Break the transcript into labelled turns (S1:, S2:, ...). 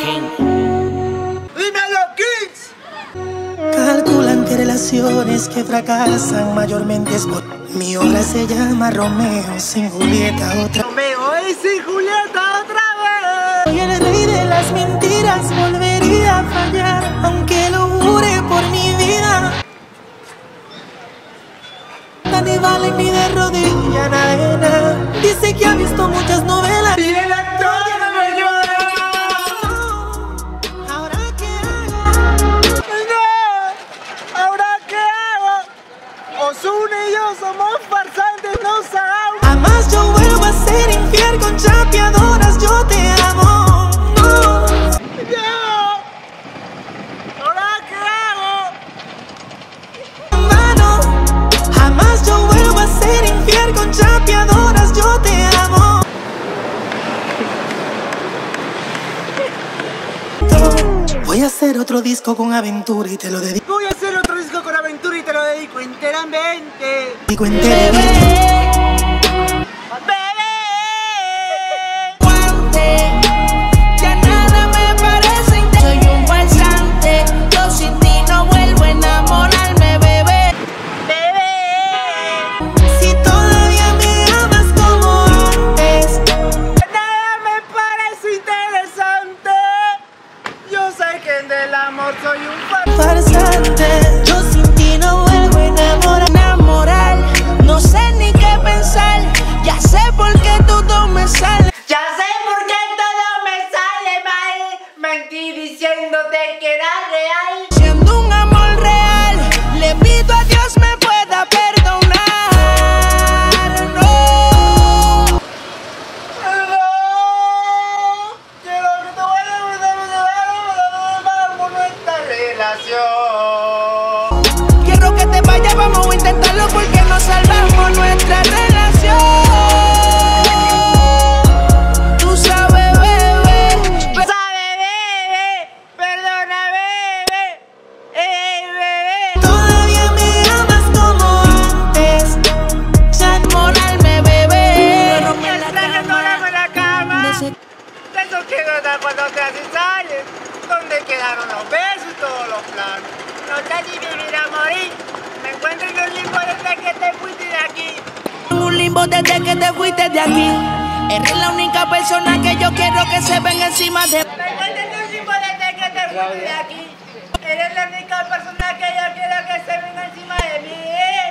S1: King.
S2: ¡Dímelo, Kids!
S3: Calculan que relaciones que fracasan mayormente es por... Mi obra se llama Romeo sin Julieta otra.
S2: Romeo y sin Julieta otra vez.
S3: Soy el rey de las mentiras, volvería a fallar, aunque lo jure por mi vida. Ni vale ni de rodilla nada. Dice que ha visto muchas novelas
S2: Y el actor ya me llora.
S3: ¿Ahora qué hago?
S2: No, ¿ahora qué hago? Ozuna y yo somos farsantes, no sabemos.
S3: Jamás yo vuelvo a ser infiel con chapeadoras, yo te amo. No.
S2: No, ¿ahora qué hago?
S3: Mano, jamás yo vuelvo a ser infiel con chapeadoras, yo te amo. Voy a hacer otro disco con aventura y te lo dedico.
S2: Voy a hacer otro disco con aventura y te lo dedico enteramente.
S3: Digo enteramente.
S2: ¡Bebé!
S1: Ya nada me parece interesante. Soy un farsante. Yo sin ti no vuelvo a enamorarme, bebé.
S2: ¡Bebé!
S3: Si todavía me amas como antes.
S2: Nada me parece interesante. Yo sé que del amor soy un
S3: Farsante, yo sin ti no vuelvo a
S1: Enamorar, no sé ni qué pensar. Ya sé por qué todo me sale.
S2: Ya sé por qué todo me sale mal. Mentí diciéndote que era real.
S1: Siendo un amor real, le pido a Dios me pueda perdonar. No.
S2: No, quiero que te vayas por nuestra relación.
S1: Quiero que te vayas, vamos a intentarlo porque no salvamos nuestra relación. Tú sabes, bebé.
S2: Sabe, bebé, perdona, bebé, bebé.
S3: Todavía me amas como antes. Ya
S1: Enamorarme, bebé. No me
S2: Es
S1: la
S2: la que
S1: cama.
S2: no en la cama.
S1: De ese-
S2: De esos que no dan cuando casi sales. Donde quedaron los besos y todos los planes. No sé si vivir a morir. Me encuentro en un limbo desde que te fuiste de aquí.
S1: En un limbo desde que te fuiste de aquí. Eres la única persona que yo quiero que se venga encima de.
S2: Me encuentro en un limbo desde que te fuiste de aquí. Eres la única persona que yo quiero que se venga encima de mí.